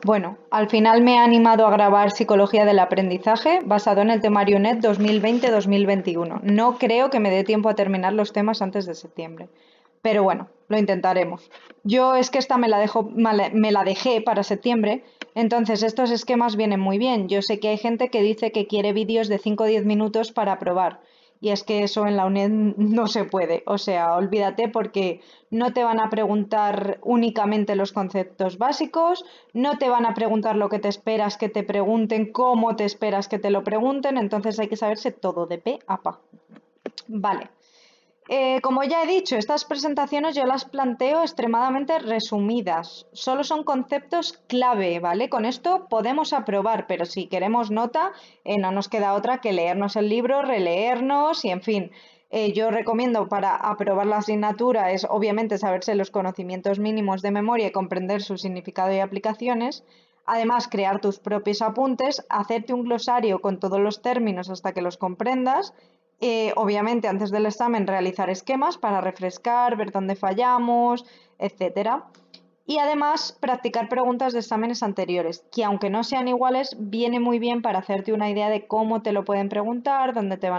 Bueno, al final me he animado a grabar Psicología del Aprendizaje basado en el temario NET 2020-2021. No creo que me dé tiempo a terminar los temas antes de septiembre, pero bueno, lo intentaremos. Yo es que esta me la dejé para septiembre, entonces estos esquemas vienen muy bien. Yo sé que hay gente que dice que quiere vídeos de 5 o 10 minutos para probar. Y es que eso en la UNED no se puede. O sea, olvídate porque no te van a preguntar únicamente los conceptos básicos, no te van a preguntar lo que te esperas que te pregunten, cómo te esperas que te lo pregunten, entonces hay que saberse todo de pe a pa. Vale. Como ya he dicho, estas presentaciones yo las planteo extremadamente resumidas. Solo son conceptos clave, ¿vale? Con esto podemos aprobar, pero si queremos nota, no nos queda otra que leernos el libro, releernos y, en fin. Yo recomiendo para aprobar la asignatura es obviamente saberse los conocimientos mínimos de memoria y comprender su significado y aplicaciones. Además, crear tus propios apuntes, hacerte un glosario con todos los términos hasta que los comprendas. Obviamente, antes del examen, realizar esquemas para refrescar, ver dónde fallamos, etcétera. Y además, practicar preguntas de exámenes anteriores, que aunque no sean iguales, viene muy bien para hacerte una idea de cómo te lo pueden preguntar,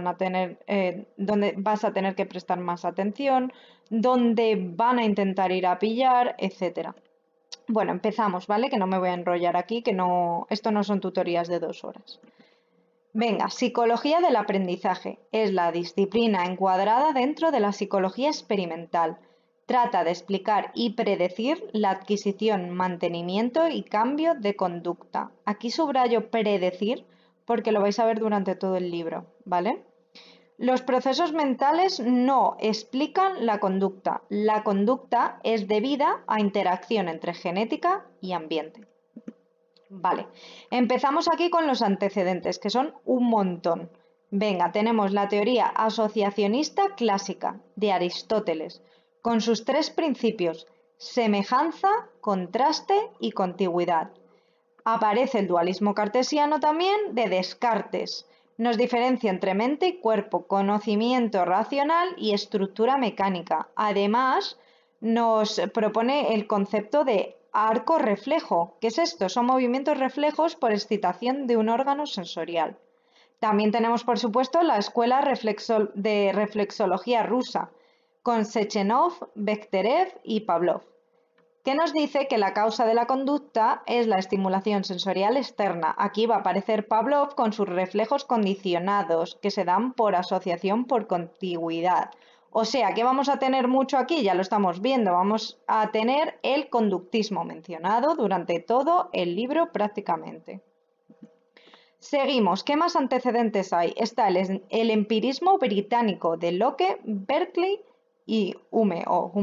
dónde vas a tener que prestar más atención, dónde van a intentar ir a pillar, etcétera. Bueno, empezamos, ¿vale? Que no me voy a enrollar aquí, esto no son tutorías de 2 horas. Venga, psicología del aprendizaje. Es la disciplina encuadrada dentro de la psicología experimental. Trata de explicar y predecir la adquisición, mantenimiento y cambio de conducta. Aquí subrayo predecir porque lo vais a ver durante todo el libro, ¿vale? Los procesos mentales no explican la conducta. La conducta es debida a interacción entre genética y ambiente. Vale, empezamos aquí con los antecedentes, que son un montón. Venga, tenemos la teoría asociacionista clásica de Aristóteles, con sus 3 principios: semejanza, contraste y contigüidad. Aparece el dualismo cartesiano también de Descartes. Nos diferencia entre mente y cuerpo, conocimiento racional y estructura mecánica. Además, nos propone el concepto de arco reflejo. ¿Qué es esto? Son movimientos reflejos por excitación de un órgano sensorial. También tenemos, por supuesto, la escuela de reflexología rusa, con Sechenov, Bekhterev y Pavlov, que nos dice que la causa de la conducta es la estimulación sensorial externa. Aquí va a aparecer Pavlov con sus reflejos condicionados, que se dan por asociación por contigüidad. O sea, ¿qué vamos a tener mucho aquí? Ya lo estamos viendo. Vamos a tener el conductismo mencionado durante todo el libro prácticamente. Seguimos. ¿Qué más antecedentes hay? Está el empirismo británico de Locke, Berkeley y Hume.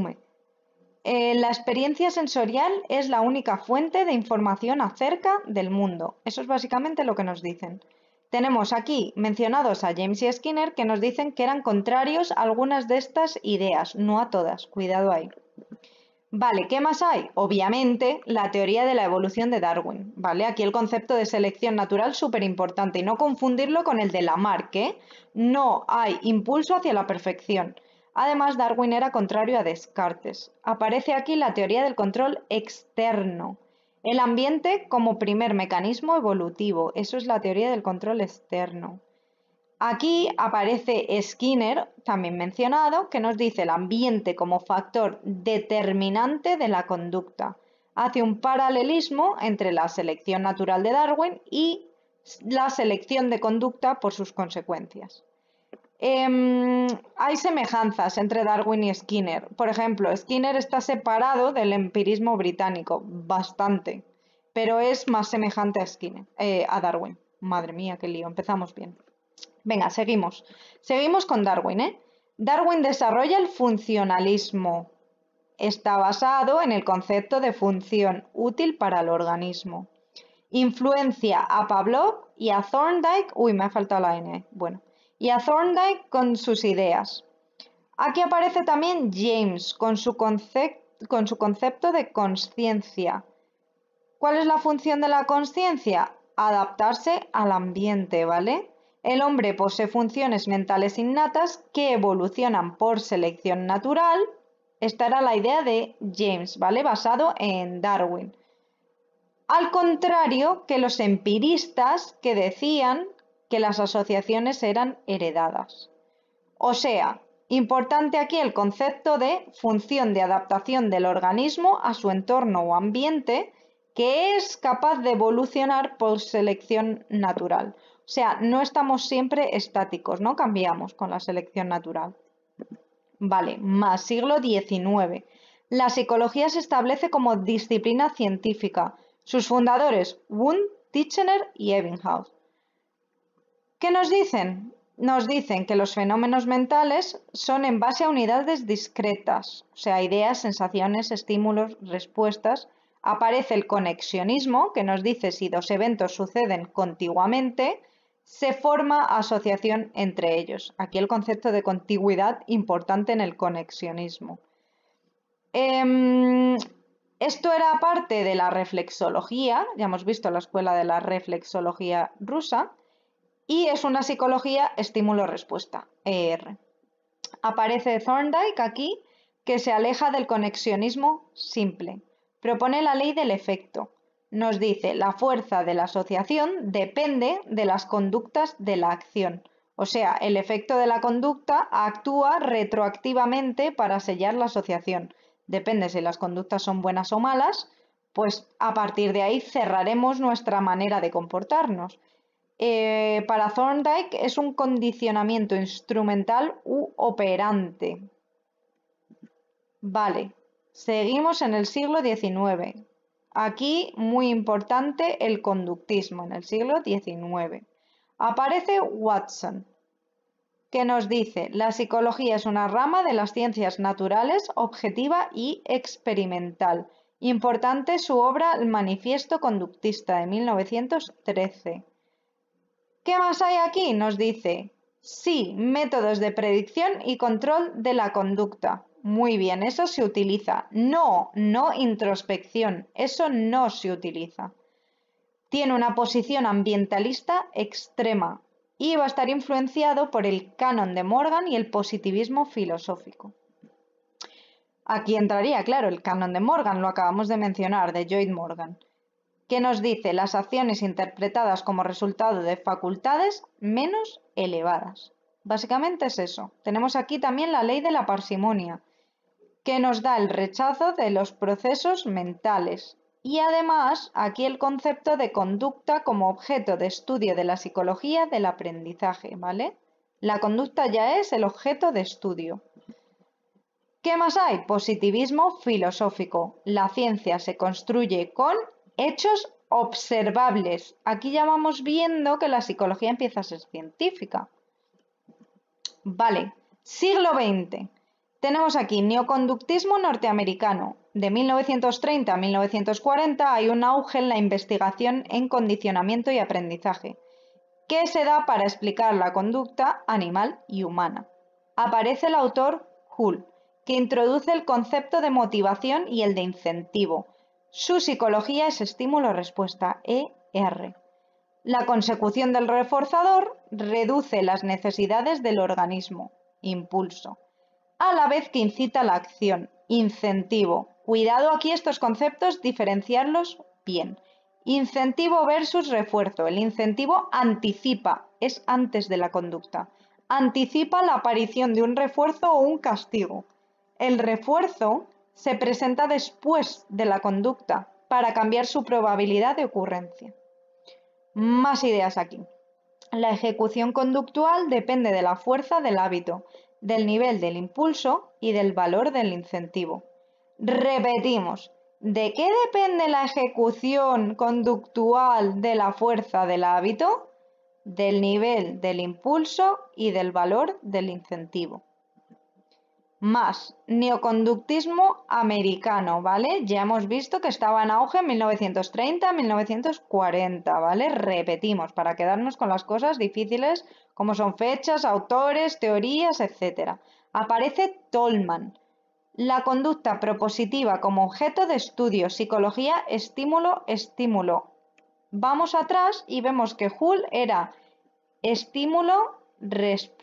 La experiencia sensorial es la única fuente de información acerca del mundo. Eso es básicamente lo que nos dicen. Tenemos aquí mencionados a James y Skinner, que nos dicen que eran contrarios a algunas de estas ideas, no a todas. Cuidado ahí. Vale, ¿qué más hay? Obviamente, la teoría de la evolución de Darwin, ¿vale? Aquí el concepto de selección natural súper importante y no confundirlo con el de Lamarck, ¿eh? No hay impulso hacia la perfección. Además, Darwin era contrario a Descartes. Aparece aquí la teoría del control externo. El ambiente como primer mecanismo evolutivo. Eso es la teoría del control externo. Aquí aparece Skinner, también mencionado, que nos dice el ambiente como factor determinante de la conducta. Hace un paralelismo entre la selección natural de Darwin y la selección de conducta por sus consecuencias. Hay semejanzas entre Darwin y Skinner. Por ejemplo, Skinner está separado del empirismo británico, bastante, pero es más semejante a Darwin. Madre mía, qué lío, empezamos bien. Venga, seguimos. Seguimos con Darwin, ¿eh? Darwin desarrolla el funcionalismo. Está basado en el concepto de función útil para el organismo. Influencia a Pavlov y a Thorndike. Uy, me ha faltado la N. Bueno, y a Thorndike con sus ideas. Aquí aparece también James con su concepto de consciencia. ¿Cuál es la función de la consciencia? Adaptarse al ambiente, ¿vale? El hombre posee funciones mentales innatas que evolucionan por selección natural. Esta era la idea de James, ¿vale? Basado en Darwin. Al contrario que los empiristas que decían que las asociaciones eran heredadas. O sea, importante aquí el concepto de función de adaptación del organismo a su entorno o ambiente que es capaz de evolucionar por selección natural. O sea, no estamos siempre estáticos, no cambiamos con la selección natural. Vale, más siglo XIX. La psicología se establece como disciplina científica. Sus fundadores, Wundt, Titchener y Ebbinghaus. ¿Qué nos dicen? Nos dicen que los fenómenos mentales son en base a unidades discretas, o sea, ideas, sensaciones, estímulos, respuestas. Aparece el conexionismo, que nos dice si dos eventos suceden contiguamente, se forma asociación entre ellos. Aquí el concepto de contigüidad importante en el conexionismo. Esto era parte de la reflexología, ya hemos visto la escuela de la reflexología rusa, y es una psicología estímulo-respuesta, ER. Aparece Thorndike aquí, que se aleja del conexionismo simple. Propone la ley del efecto. Nos dice, la fuerza de la asociación depende de las conductas de la acción. O sea, el efecto de la conducta actúa retroactivamente para sellar la asociación. Depende si las conductas son buenas o malas, pues a partir de ahí cerraremos nuestra manera de comportarnos. Para Thorndike es un condicionamiento instrumental u operante. Vale, seguimos en el siglo XIX. Aquí muy importante el conductismo en el siglo XIX. Aparece Watson, que nos dice, la psicología es una rama de las ciencias naturales, objetiva y experimental. Importante su obra El Manifiesto Conductista de 1913. ¿Qué más hay aquí? Nos dice, sí, métodos de predicción y control de la conducta. Muy bien, eso se utiliza. No, no introspección, eso no se utiliza. Tiene una posición ambientalista extrema y va a estar influenciado por el canon de Morgan y el positivismo filosófico. Aquí entraría, claro, el canon de Morgan, lo acabamos de mencionar, de Lloyd Morgan, que nos dice las acciones interpretadas como resultado de facultades menos elevadas. Básicamente es eso. Tenemos aquí también la ley de la parsimonia, que nos da el rechazo de los procesos mentales. Y además aquí el concepto de conducta como objeto de estudio de la psicología del aprendizaje, ¿vale? La conducta ya es el objeto de estudio. ¿Qué más hay? Positivismo filosófico. La ciencia se construye con hechos observables. Aquí ya vamos viendo que la psicología empieza a ser científica. Vale, siglo XX. Tenemos aquí neoconductismo norteamericano. De 1930 a 1940 hay un auge en la investigación en condicionamiento y aprendizaje, que se da para explicar la conducta animal y humana. Aparece el autor Hull, que introduce el concepto de motivación y el de incentivo. Su psicología es estímulo-respuesta, ER. La consecución del reforzador reduce las necesidades del organismo, impulso, a la vez que incita la acción, incentivo. Cuidado aquí estos conceptos, diferenciarlos bien. Incentivo versus refuerzo. El incentivo anticipa, es antes de la conducta. Anticipa la aparición de un refuerzo o un castigo. El refuerzo se presenta después de la conducta para cambiar su probabilidad de ocurrencia. Más ideas aquí. La ejecución conductual depende de la fuerza del hábito, del nivel del impulso y del valor del incentivo. Repetimos, ¿de qué depende la ejecución conductual de la fuerza del hábito? Del nivel del impulso y del valor del incentivo. Más, neoconductismo americano, ¿vale? Ya hemos visto que estaba en auge en 1930, 1940, ¿vale? Repetimos, para quedarnos con las cosas difíciles como son fechas, autores, teorías, etc. Aparece Tolman. La conducta propositiva como objeto de estudio, psicología, estímulo, estímulo. Vamos atrás y vemos que Hull era estímulo,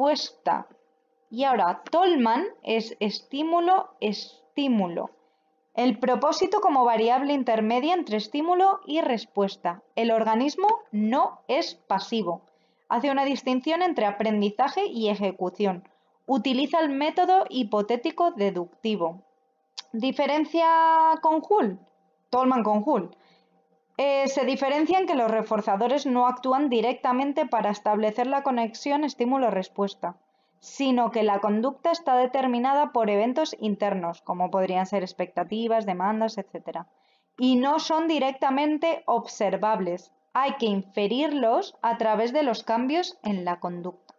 respuesta. Y ahora Tolman es estímulo, estímulo. El propósito como variable intermedia entre estímulo y respuesta. El organismo no es pasivo. Hace una distinción entre aprendizaje y ejecución. Utiliza el método hipotético deductivo. ¿Diferencia con Hull? Tolman con Hull. Se diferencia en que los reforzadores no actúan directamente para establecer la conexión estímulo-respuesta, sino que la conducta está determinada por eventos internos, como podrían ser expectativas, demandas, etc. Y no son directamente observables. Hay que inferirlos a través de los cambios en la conducta.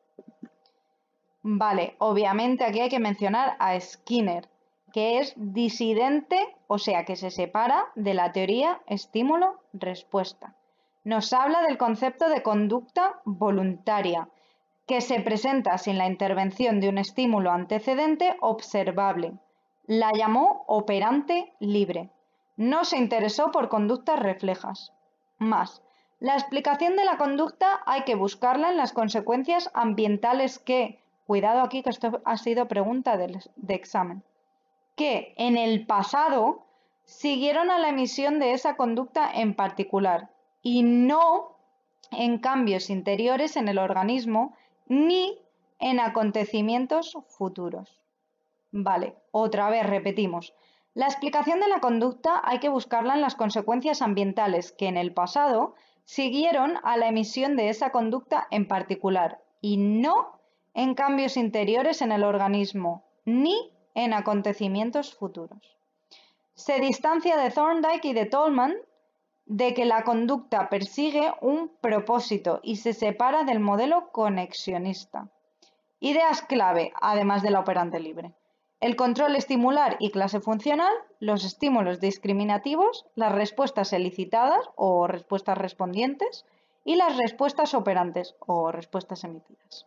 Vale, obviamente aquí hay que mencionar a Skinner, que es disidente, o sea que se separa de la teoría estímulo-respuesta. Nos habla del concepto de conducta voluntaria, que se presenta sin la intervención de un estímulo antecedente observable. La llamó operante libre. No se interesó por conductas reflejas. Más, la explicación de la conducta hay que buscarla en las consecuencias ambientales que, cuidado aquí que esto ha sido pregunta de examen, que en el pasado siguieron a la emisión de esa conducta en particular y no en cambios interiores en el organismo ni en acontecimientos futuros. Vale, otra vez repetimos. La explicación de la conducta hay que buscarla en las consecuencias ambientales que en el pasado siguieron a la emisión de esa conducta en particular y no en cambios interiores en el organismo ni en acontecimientos futuros. Se distancia de Thorndike y de Tolman de que la conducta persigue un propósito y se separa del modelo conexionista. Ideas clave, además de la operante libre. El control estimular y clase funcional, los estímulos discriminativos, las respuestas elicitadas o respuestas respondientes y las respuestas operantes o respuestas emitidas.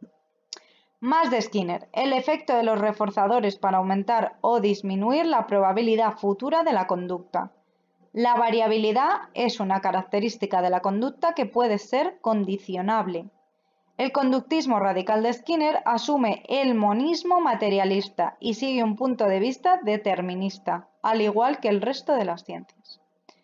Más de Skinner, el efecto de los reforzadores para aumentar o disminuir la probabilidad futura de la conducta. La variabilidad es una característica de la conducta que puede ser condicionable. El conductismo radical de Skinner asume el monismo materialista y sigue un punto de vista determinista, al igual que el resto de las ciencias.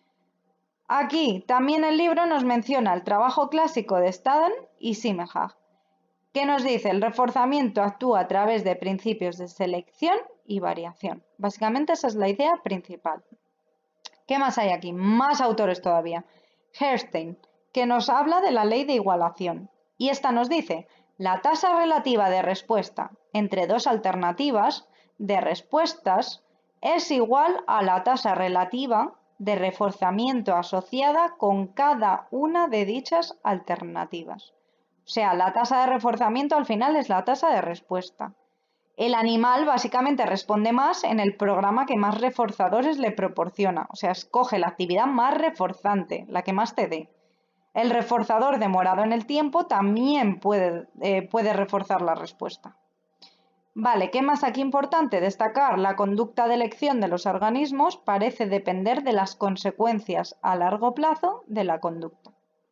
Aquí también el libro nos menciona el trabajo clásico de Staden y Simmenhag, que nos dice el reforzamiento actúa a través de principios de selección y variación. Básicamente esa es la idea principal. ¿Qué más hay aquí? Más autores todavía. Herstein, que nos habla de la ley de igualación. Y esta nos dice, la tasa relativa de respuesta entre dos alternativas de respuestas es igual a la tasa relativa de reforzamiento asociada con cada una de dichas alternativas. O sea, la tasa de reforzamiento al final es la tasa de respuesta. El animal básicamente responde más en el programa que más reforzadores le proporciona. O sea, escoge la actividad más reforzante, la que más te dé. El reforzador demorado en el tiempo también puede reforzar la respuesta. Vale, ¿qué más aquí importante? Destacar la conducta de elección de los organismos parece depender de las consecuencias a largo plazo de la conducta.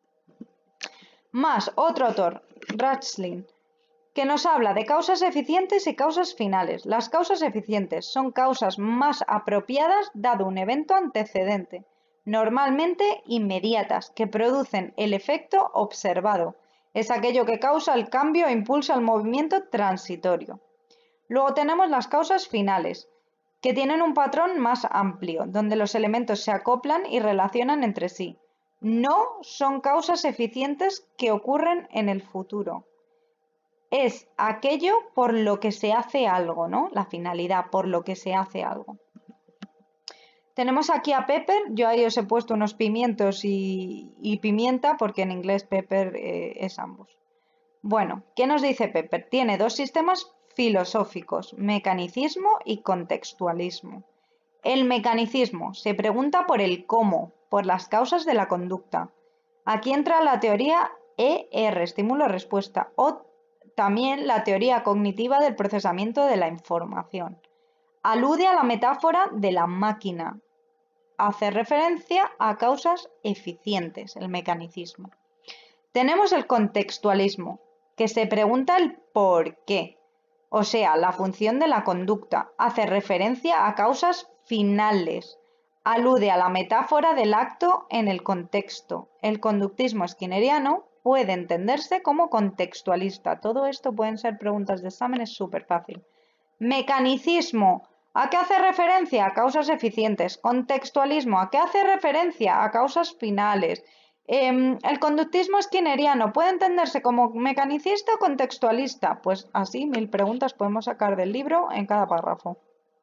Más, otro autor, Ratcliffe, que nos habla de causas eficientes y causas finales. Las causas eficientes son causas más apropiadas dado un evento antecedente, normalmente inmediatas, que producen el efecto observado. Es aquello que causa el cambio e impulsa el movimiento transitorio. Luego tenemos las causas finales, que tienen un patrón más amplio, donde los elementos se acoplan y relacionan entre sí. No son causas eficientes que ocurren en el futuro. Es aquello por lo que se hace algo, ¿no? La finalidad, por lo que se hace algo. Tenemos aquí a Pepper, yo ahí os he puesto unos pimientos y pimienta, porque en inglés Pepper es ambos. Bueno, ¿qué nos dice Pepper? Tiene dos sistemas filosóficos, mecanicismo y contextualismo. El mecanicismo se pregunta por el cómo, por las causas de la conducta. Aquí entra la teoría ER, estímulo-respuesta, o también la teoría cognitiva del procesamiento de la información. Alude a la metáfora de la máquina. Hace referencia a causas eficientes, el mecanicismo. Tenemos el contextualismo, que se pregunta el por qué, o sea, la función de la conducta. Hace referencia a causas finales. Alude a la metáfora del acto en el contexto. El conductismo skinneriano puede entenderse como contextualista. Todo esto pueden ser preguntas de examen, es súper fácil. Mecanicismo. ¿A qué hace referencia? A causas eficientes. Contextualismo. ¿A qué hace referencia? A causas finales. El conductismo skinneriano puede entenderse como mecanicista o contextualista. Pues así 1000 preguntas podemos sacar del libro en cada párrafo.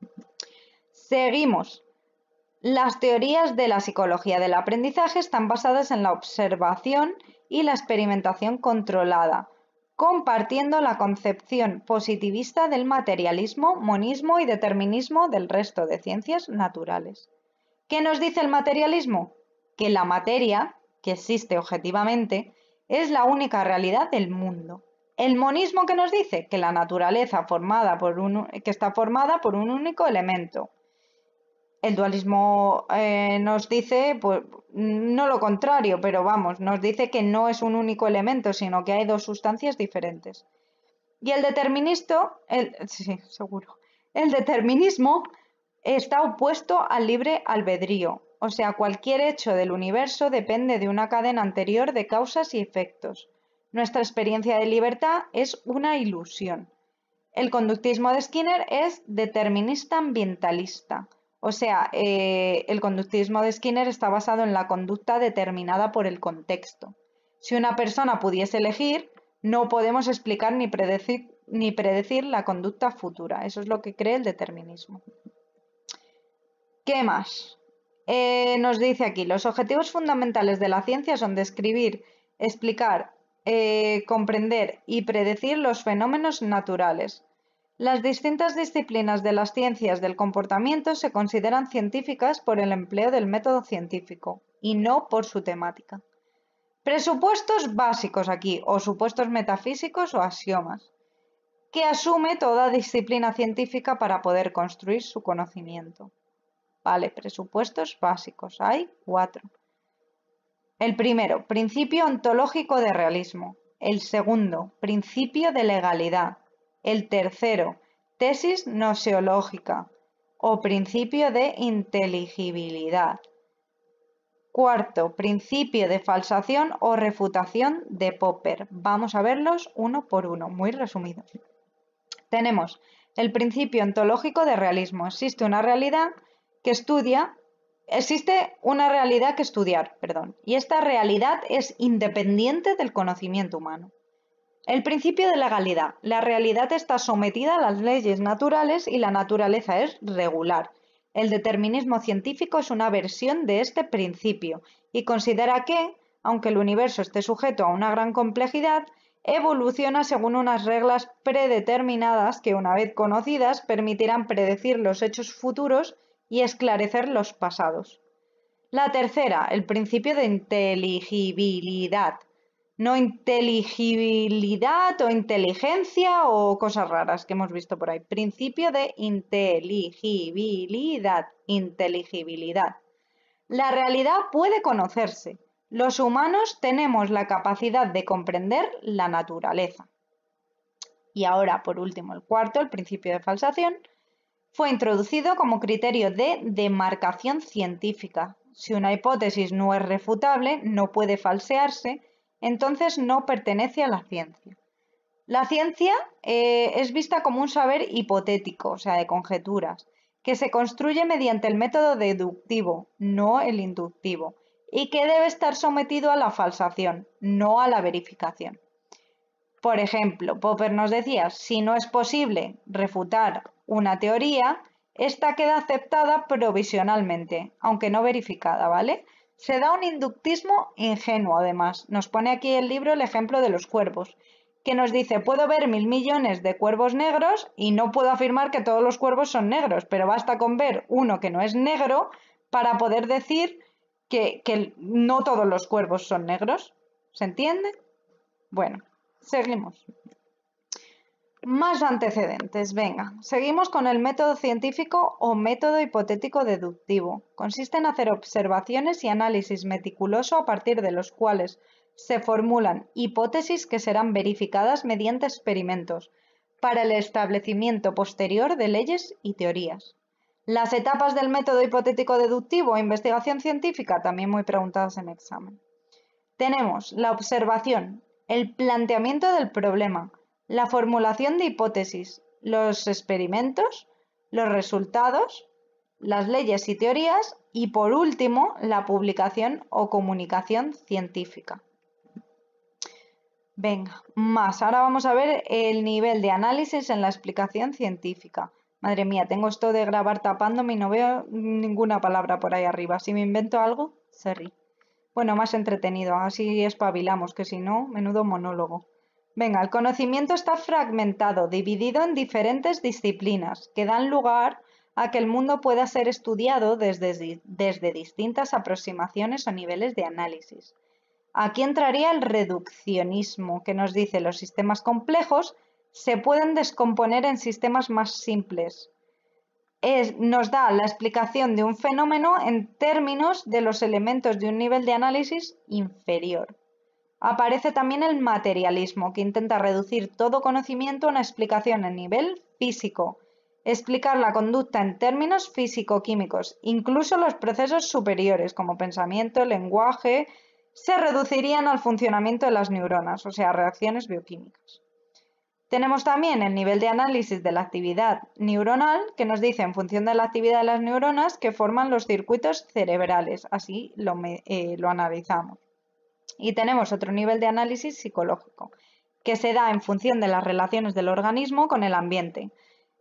Seguimos. Las teorías de la psicología del aprendizaje están basadas en la observación y la experimentación controlada, compartiendo la concepción positivista del materialismo, monismo y determinismo del resto de ciencias naturales. ¿Qué nos dice el materialismo? Que la materia, que existe objetivamente, es la única realidad del mundo. El monismo, ¿qué nos dice? Que la naturaleza está formada por un único elemento. El dualismo nos dice, pues, no lo contrario, pero vamos, nos dice que no es un único elemento, sino que hay dos sustancias diferentes. Y el deterministo, sí, seguro. El determinismo está opuesto al libre albedrío, o sea, cualquier hecho del universo depende de una cadena anterior de causas y efectos. Nuestra experiencia de libertad es una ilusión. El conductismo de Skinner es determinista ambientalista. O sea, el conductismo de Skinner está basado en la conducta determinada por el contexto. Si una persona pudiese elegir, no podemos explicar ni predecir la conducta futura. Eso es lo que cree el determinismo. ¿Qué más? Nos dice aquí, los objetivos fundamentales de la ciencia son describir, explicar, comprender y predecir los fenómenos naturales. Las distintas disciplinas de las ciencias del comportamiento se consideran científicas por el empleo del método científico y no por su temática. Presupuestos básicos aquí, o supuestos metafísicos o axiomas, que asume toda disciplina científica para poder construir su conocimiento. Vale, presupuestos básicos, hay 4. El primero, principio ontológico de realismo. El segundo, principio de legalidad. El tercero, tesis gnoseológica o principio de inteligibilidad. Cuarto, principio de falsación o refutación de Popper. Vamos a verlos uno por uno, muy resumido. Tenemos el principio ontológico de realismo. Existe una realidad que estudiar, y esta realidad es independiente del conocimiento humano. El principio de legalidad. La realidad está sometida a las leyes naturales y la naturaleza es regular. El determinismo científico es una versión de este principio y considera que, aunque el universo esté sujeto a una gran complejidad, evoluciona según unas reglas predeterminadas que, una vez conocidas, permitirán predecir los hechos futuros y esclarecer los pasados. La tercera, el principio de inteligibilidad. No inteligibilidad o inteligencia o cosas raras que hemos visto por ahí. Principio de inteligibilidad. La realidad puede conocerse. Los humanos tenemos la capacidad de comprender la naturaleza. Y ahora, por último, el cuarto, el principio de falsación, fue introducido como criterio de demarcación científica. Si una hipótesis no es refutable, no puede falsearse, entonces no pertenece a la ciencia. La ciencia es vista como un saber hipotético, o sea, de conjeturas, que se construye mediante el método deductivo, no el inductivo, y que debe estar sometido a la falsación, no a la verificación. Por ejemplo, Popper nos decía, si no es posible refutar una teoría, esta queda aceptada provisionalmente, aunque no verificada, ¿vale? Se da un inductismo ingenuo, además. Nos pone aquí el libro el ejemplo de los cuervos, que nos dice, puedo ver 1000 millones de cuervos negros y no puedo afirmar que todos los cuervos son negros, pero basta con ver uno que no es negro para poder decir que no todos los cuervos son negros. ¿Se entiende? Bueno, seguimos. Más antecedentes, venga. Seguimos con el método científico o método hipotético deductivo. Consiste en hacer observaciones y análisis meticuloso a partir de los cuales se formulan hipótesis que serán verificadas mediante experimentos para el establecimiento posterior de leyes y teorías. Las etapas del método hipotético deductivo e investigación científica, también muy preguntadas en examen. Tenemos la observación, el planteamiento del problema, la formulación de hipótesis, los experimentos, los resultados, las leyes y teorías y, por último, la publicación o comunicación científica. Venga, más. Ahora vamos a ver el nivel de análisis en la explicación científica. Madre mía, tengo esto de grabar tapándome y no veo ninguna palabra por ahí arriba. Si me invento algo, se ríe. Bueno, más entretenido, así espabilamos, que si no, menudo monólogo. Venga, el conocimiento está fragmentado, dividido en diferentes disciplinas, que dan lugar a que el mundo pueda ser estudiado desde distintas aproximaciones o niveles de análisis. Aquí entraría el reduccionismo, que nos dice que los sistemas complejos se pueden descomponer en sistemas más simples. Nos da la explicación de un fenómeno en términos de los elementos de un nivel de análisis inferior. Aparece también el materialismo, que intenta reducir todo conocimiento a una explicación en nivel físico, explicar la conducta en términos físico-químicos, incluso los procesos superiores como pensamiento, lenguaje, se reducirían al funcionamiento de las neuronas, o sea, reacciones bioquímicas. Tenemos también el nivel de análisis de la actividad neuronal, que nos dice en función de la actividad de las neuronas que forman los circuitos cerebrales, así lo analizamos. Y tenemos otro nivel de análisis psicológico, que se da en función de las relaciones del organismo con el ambiente.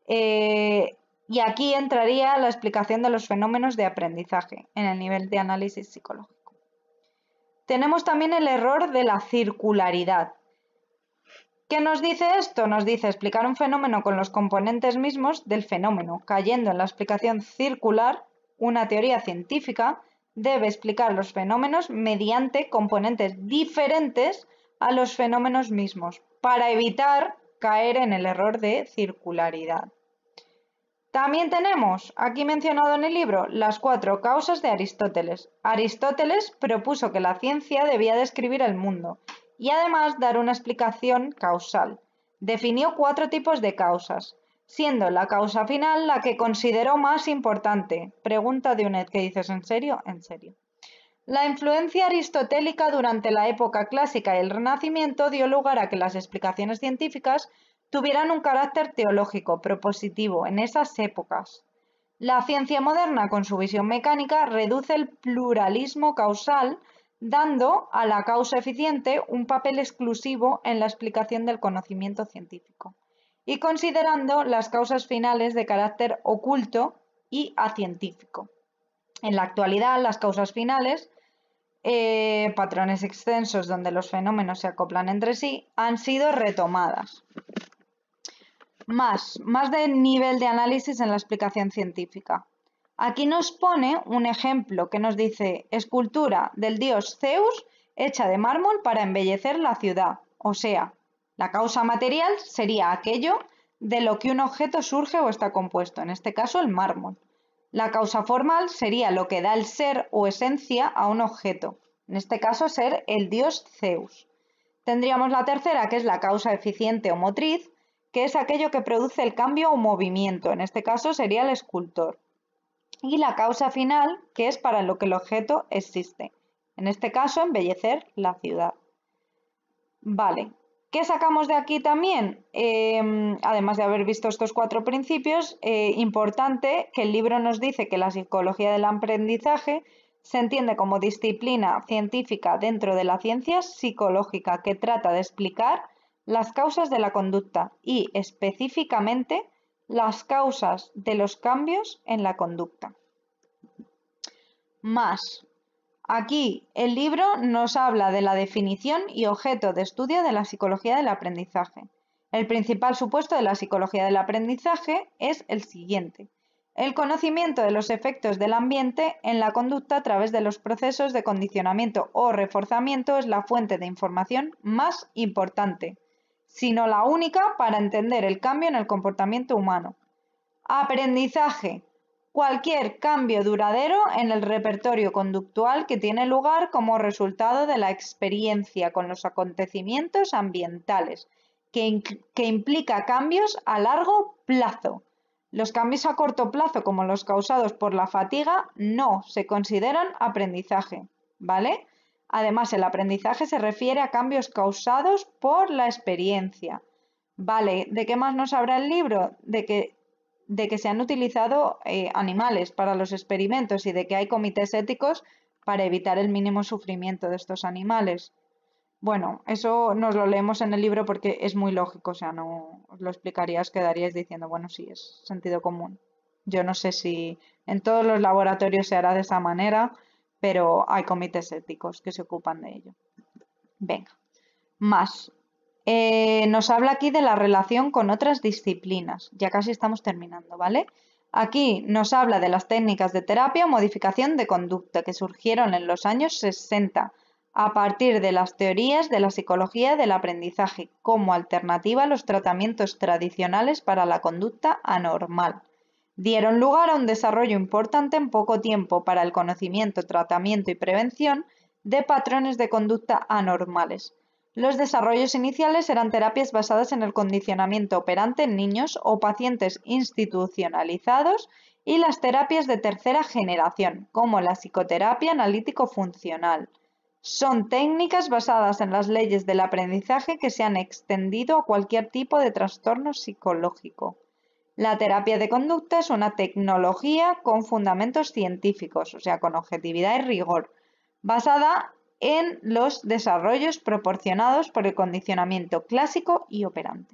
Y aquí entraría la explicación de los fenómenos de aprendizaje en el nivel de análisis psicológico. Tenemos también el error de la circularidad. ¿Qué nos dice esto? Nos dice explicar un fenómeno con los componentes mismos del fenómeno. Cayendo en la explicación circular, una teoría científica debe explicar los fenómenos mediante componentes diferentes a los fenómenos mismos, para evitar caer en el error de circularidad. También tenemos, aquí mencionado en el libro, las 4 causas de Aristóteles. Aristóteles propuso que la ciencia debía describir el mundo y además dar una explicación causal. Definió 4 tipos de causas, siendo la causa final la que consideró más importante. Pregunta de UNED, ¿qué dices? ¿En serio? En serio. La influencia aristotélica durante la época clásica y el Renacimiento dio lugar a que las explicaciones científicas tuvieran un carácter teológico, propositivo, en esas épocas. La ciencia moderna, con su visión mecánica, reduce el pluralismo causal, dando a la causa eficiente un papel exclusivo en la explicación del conocimiento científico, y considerando las causas finales de carácter oculto y acientífico. En la actualidad, las causas finales, patrones extensos donde los fenómenos se acoplan entre sí, han sido retomadas. Más de nivel de análisis en la explicación científica. Aquí nos pone un ejemplo que nos dice escultura del dios Zeus hecha de mármol para embellecer la ciudad. O sea, la causa material sería aquello de lo que un objeto surge o está compuesto, en este caso el mármol. La causa formal sería lo que da el ser o esencia a un objeto, en este caso ser el dios Zeus. Tendríamos la tercera, que es la causa eficiente o motriz, que es aquello que produce el cambio o movimiento, en este caso sería el escultor. Y la causa final, que es para lo que el objeto existe, en este caso embellecer la ciudad. Vale, ¿qué sacamos de aquí también? Además de haber visto estos 4 principios, importante que el libro nos dice que la psicología del aprendizaje se entiende como disciplina científica dentro de la ciencia psicológica que trata de explicar las causas de la conducta y, específicamente, las causas de los cambios en la conducta. Más. Aquí el libro nos habla de la definición y objeto de estudio de la psicología del aprendizaje. El principal supuesto de la psicología del aprendizaje es el siguiente: el conocimiento de los efectos del ambiente en la conducta a través de los procesos de condicionamiento o reforzamiento es la fuente de información más importante, sino la única, para entender el cambio en el comportamiento humano. Aprendizaje: cualquier cambio duradero en el repertorio conductual que tiene lugar como resultado de la experiencia con los acontecimientos ambientales, que implica cambios a largo plazo. Los cambios a corto plazo, como los causados por la fatiga, no se consideran aprendizaje, ¿vale? Además, el aprendizaje se refiere a cambios causados por la experiencia. Vale, ¿de qué más nos habla el libro? De que se han utilizado animales para los experimentos y de que hay comités éticos para evitar el mínimo sufrimiento de estos animales. Bueno, eso nos lo leemos en el libro porque es muy lógico, o sea, no os lo explicaría, os quedaríais diciendo, bueno, sí, es sentido común. Yo no sé si en todos los laboratorios se hará de esa manera, pero hay comités éticos que se ocupan de ello. Venga, más. Nos habla aquí de la relación con otras disciplinas. Ya casi estamos terminando, ¿vale? Aquí nos habla de las técnicas de terapia o modificación de conducta que surgieron en los años 60 a partir de las teorías de la psicología del aprendizaje como alternativa a los tratamientos tradicionales para la conducta anormal. Dieron lugar a un desarrollo importante en poco tiempo para el conocimiento, tratamiento y prevención de patrones de conducta anormales. Los desarrollos iniciales eran terapias basadas en el condicionamiento operante en niños o pacientes institucionalizados y las terapias de tercera generación, como la psicoterapia analítico-funcional. Son técnicas basadas en las leyes del aprendizaje que se han extendido a cualquier tipo de trastorno psicológico. La terapia de conducta es una tecnología con fundamentos científicos, o sea, con objetividad y rigor, basada en los desarrollos proporcionados por el condicionamiento clásico y operante.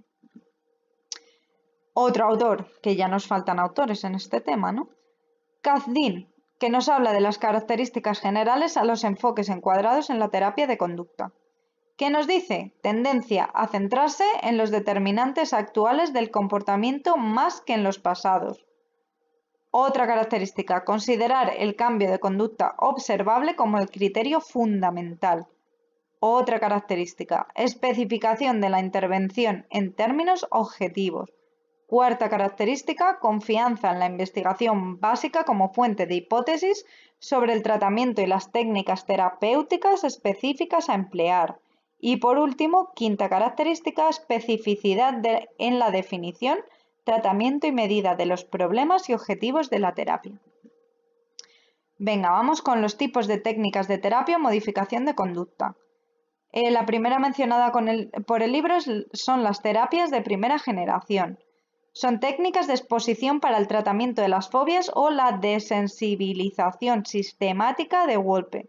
Otro autor, que ya nos faltan autores en este tema, ¿no? Kath-Zinn, que nos habla de las características generales a los enfoques encuadrados en la terapia de conducta. ¿Qué nos dice? Tendencia a centrarse en los determinantes actuales del comportamiento más que en los pasados. Otra característica, considerar el cambio de conducta observable como el criterio fundamental. Otra característica, especificación de la intervención en términos objetivos. Cuarta característica, confianza en la investigación básica como fuente de hipótesis sobre el tratamiento y las técnicas terapéuticas específicas a emplear. Y por último, quinta característica, especificidad en la definición, tratamiento y medida de los problemas y objetivos de la terapia. Venga, vamos con los tipos de técnicas de terapia o modificación de conducta. La primera mencionada por el libro son las terapias de primera generación. Son técnicas de exposición para el tratamiento de las fobias o la desensibilización sistemática de golpe.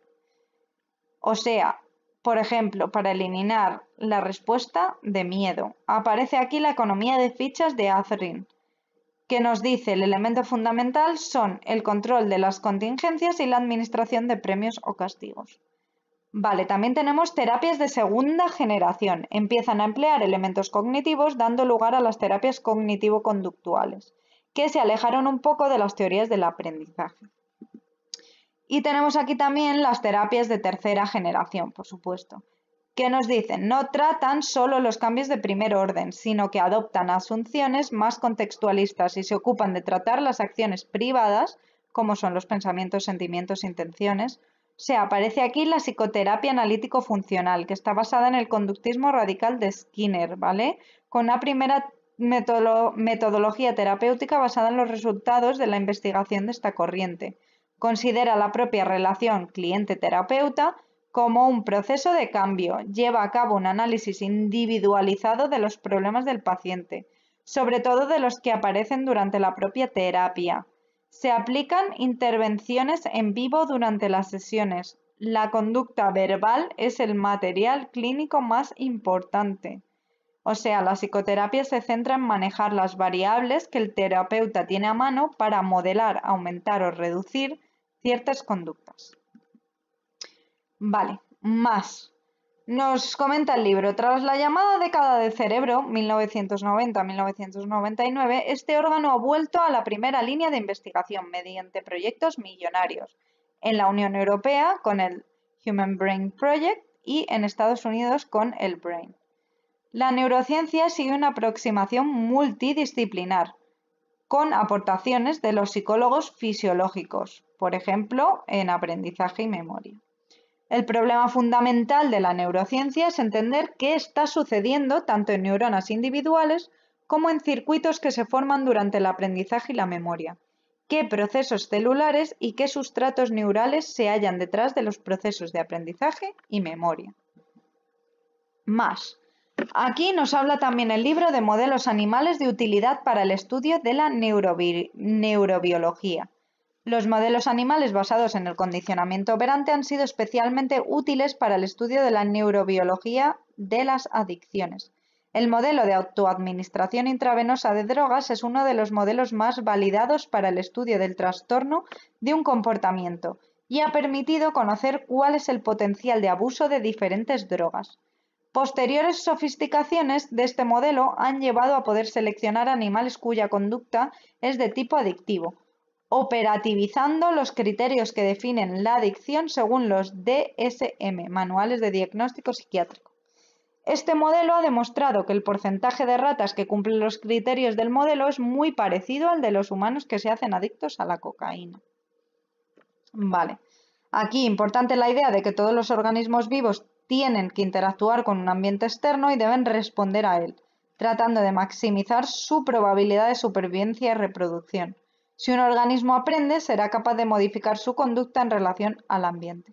O sea, por ejemplo, para eliminar la respuesta de miedo. Aparece aquí la economía de fichas de Athrin, que nos dice el elemento fundamental son el control de las contingencias y la administración de premios o castigos. Vale, también tenemos terapias de segunda generación. Empiezan a emplear elementos cognitivos dando lugar a las terapias cognitivo-conductuales, que se alejaron un poco de las teorías del aprendizaje. Y tenemos aquí también las terapias de tercera generación, por supuesto, que nos dicen no tratan solo los cambios de primer orden, sino que adoptan asunciones más contextualistas y se ocupan de tratar las acciones privadas, como son los pensamientos, sentimientos, intenciones. O sea, aparece aquí la psicoterapia analítico-funcional, que está basada en el conductismo radical de Skinner, ¿vale? Con una primera metodología terapéutica basada en los resultados de la investigación de esta corriente. Considera la propia relación cliente-terapeuta como un proceso de cambio. Lleva a cabo un análisis individualizado de los problemas del paciente, sobre todo de los que aparecen durante la propia terapia. Se aplican intervenciones en vivo durante las sesiones. La conducta verbal es el material clínico más importante. O sea, la psicoterapia se centra en manejar las variables que el terapeuta tiene a mano para modelar, aumentar o reducir ciertas conductas. Vale, más. Nos comenta el libro, tras la llamada década del cerebro, 1990-1999, este órgano ha vuelto a la primera línea de investigación mediante proyectos millonarios en la Unión Europea con el Human Brain Project y en Estados Unidos con el BRAIN. La neurociencia sigue una aproximación multidisciplinar, con aportaciones de los psicólogos fisiológicos, por ejemplo, en aprendizaje y memoria. El problema fundamental de la neurociencia es entender qué está sucediendo tanto en neuronas individuales como en circuitos que se forman durante el aprendizaje y la memoria, qué procesos celulares y qué sustratos neurales se hallan detrás de los procesos de aprendizaje y memoria. Más. Aquí nos habla también el libro de modelos animales de utilidad para el estudio de la neurobiología. Los modelos animales basados en el condicionamiento operante han sido especialmente útiles para el estudio de la neurobiología de las adicciones. El modelo de autoadministración intravenosa de drogas es uno de los modelos más validados para el estudio del trastorno de un comportamiento y ha permitido conocer cuál es el potencial de abuso de diferentes drogas. Posteriores sofisticaciones de este modelo han llevado a poder seleccionar animales cuya conducta es de tipo adictivo, operativizando los criterios que definen la adicción según los DSM, Manuales de Diagnóstico Psiquiátrico. Este modelo ha demostrado que el porcentaje de ratas que cumplen los criterios del modelo es muy parecido al de los humanos que se hacen adictos a la cocaína. Vale. Aquí, importante la idea de que todos los organismos vivos tienen que interactuar con un ambiente externo y deben responder a él, tratando de maximizar su probabilidad de supervivencia y reproducción. Si un organismo aprende, será capaz de modificar su conducta en relación al ambiente.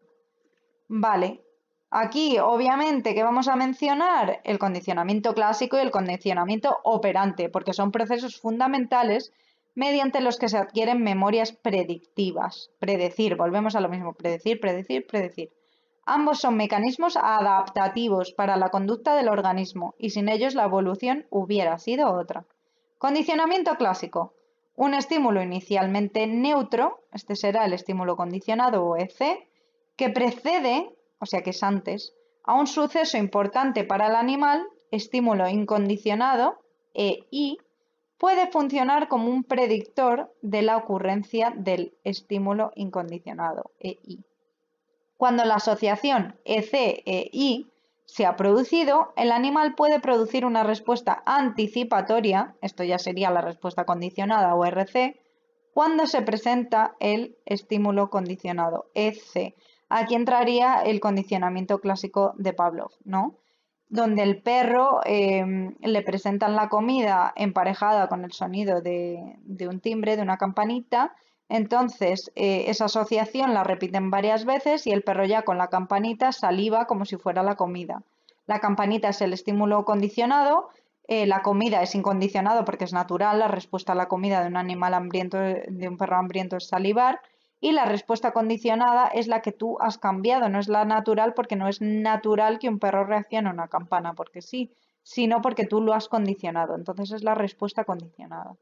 Vale, aquí obviamente que vamos a mencionar el condicionamiento clásico y el condicionamiento operante, porque son procesos fundamentales mediante los que se adquieren memorias predictivas. Predecir, volvemos a lo mismo, predecir, predecir, predecir. Ambos son mecanismos adaptativos para la conducta del organismo y sin ellos la evolución hubiera sido otra. Condicionamiento clásico. Un estímulo inicialmente neutro, este será el estímulo condicionado o EC, que precede, o sea que es antes, a un suceso importante para el animal, estímulo incondicionado, EI, puede funcionar como un predictor de la ocurrencia del estímulo incondicionado, EI. Cuando la asociación EC-EI se ha producido, el animal puede producir una respuesta anticipatoria, esto ya sería la respuesta condicionada o RC, cuando se presenta el estímulo condicionado, EC. Aquí entraría el condicionamiento clásico de Pavlov, ¿no? Donde el perro le presentan la comida emparejada con el sonido de un timbre, de una campanita. Entonces, esa asociación la repiten varias veces y el perro ya con la campanita saliva como si fuera la comida. La campanita es el estímulo condicionado, la comida es incondicionado porque es natural, la respuesta a la comida de un animal hambriento, de un perro hambriento es salivar, y la respuesta condicionada es la que tú has cambiado, no es la natural porque no es natural que un perro reaccione a una campana porque sí, sino porque tú lo has condicionado, entonces es la respuesta condicionada.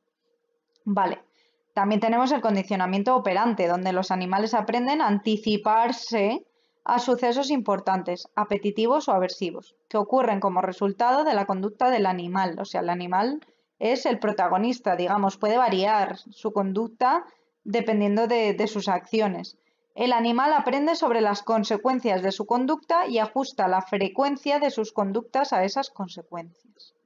Vale. También tenemos el condicionamiento operante, donde los animales aprenden a anticiparse a sucesos importantes, apetitivos o aversivos, que ocurren como resultado de la conducta del animal. O sea, el animal es el protagonista, digamos, puede variar su conducta dependiendo de sus acciones. El animal aprende sobre las consecuencias de su conducta y ajusta la frecuencia de sus conductas a esas consecuencias.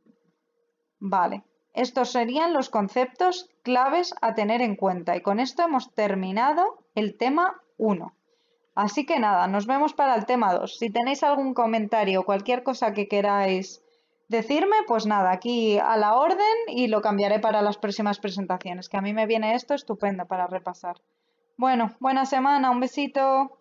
Vale. Estos serían los conceptos claves a tener en cuenta y con esto hemos terminado el tema 1. Así que nada, nos vemos para el tema 2. Si tenéis algún comentario o cualquier cosa que queráis decirme, pues nada, aquí a la orden y lo cambiaré para las próximas presentaciones, que a mí me viene esto estupendo para repasar. Bueno, buena semana, un besito.